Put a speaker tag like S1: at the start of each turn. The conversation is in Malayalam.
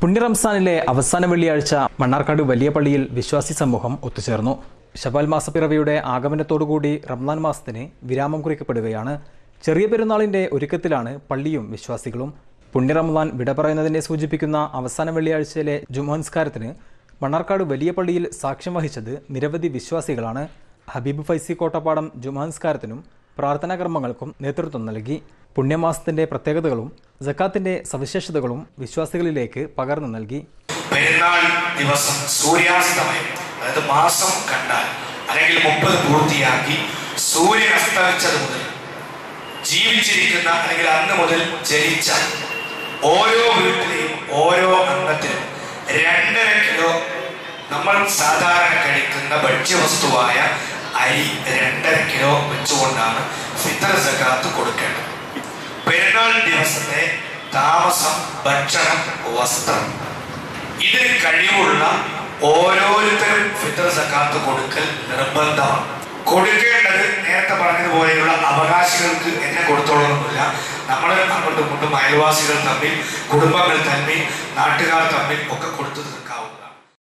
S1: പുണ്യ റംസാനിലെ അവസാന വെള്ളിയാഴ്ച മണ്ണാർക്കാട് വലിയ പള്ളിയിൽ വിശ്വാസി സമൂഹം ഒത്തുചേർന്നു. ശബാൽ മാസപ്പിറവിയുടെ ആഗമനത്തോടുകൂടി റംസാൻ മാസത്തിന് വിരാമം കുറിക്കപ്പെടുകയാണ്. ചെറിയ പെരുന്നാളിന്റെ ഒരുക്കത്തിലാണ് പള്ളിയും വിശ്വാസികളും. പുണ്യ റംസാൻ വിട പറയുന്നതിനെ സൂചിപ്പിക്കുന്ന അവസാന വെള്ളിയാഴ്ചയിലെ ജുമുഅ മണ്ണാർക്കാട് വലിയ പള്ളിയിൽ സാക്ഷ്യം വഹിച്ചത് നിരവധി വിശ്വാസികളാണ്. ഹബീബ് ഫൈസി കോട്ടപ്പാടം ജുമുഅ പ്രാർത്ഥനാ കർമ്മങ്ങൾക്കും നേതൃത്വം നൽകി. പുണ്യമാസത്തിന്റെ പ്രത്യേകതകളും സക്കാത്തിന്റെ സവിശേഷതകളും വിശ്വാസികളിലേക്ക് പകർന്നു നൽകി.
S2: പെരുന്നാൾ ദിവസം സൂര്യാസ്തമയം, അതായത് മാസം കണ്ടാൽ അല്ലെങ്കിൽ 30 പൂർത്തിയാക്കി സൂര്യൻ അസ്തമിച്ചത് മുതൽ ജീവിച്ചിരിക്കുന്ന അല്ലെങ്കിൽ അന്ന് മുതൽ ജനിച്ച ഓരോ വീട്ടിലെയും ഓരോ അംഗത്തിനും 2.5 കിലോ നമ്മൾ സാധാരണ കഴിക്കുന്ന ഭക്ഷ്യവസ്തുവായ അരി 2.5 കിലോ വെച്ചുകൊണ്ടാണ് ഫിത്ർ സകാത്ത് കൊടുക്കേണ്ടത്. പെരുന്നാൾ ദിവസത്തെ താമസം, ഭക്ഷണം, വസ്ത്രം, ഇതിന് കഴിവുള്ള ഓരോരുത്തരും ഫിത്ർ സകാത്ത് കൊടുക്കൽ നിർബന്ധമാണ്. കൊടുക്കേണ്ടത് നേരത്തെ പറഞ്ഞതുപോലെയുള്ള അവകാശികൾക്ക് എന്നെ കൊടുത്തോളണമെന്നില്ല. നമ്മൾ അങ്ങോട്ടും ഇങ്ങോട്ടും അയൽവാസികൾ തമ്മിൽ, കുടുംബങ്ങൾ തമ്മിൽ, നാട്ടുകാർ തമ്മിൽ ഒക്കെ കൊടുത്തത്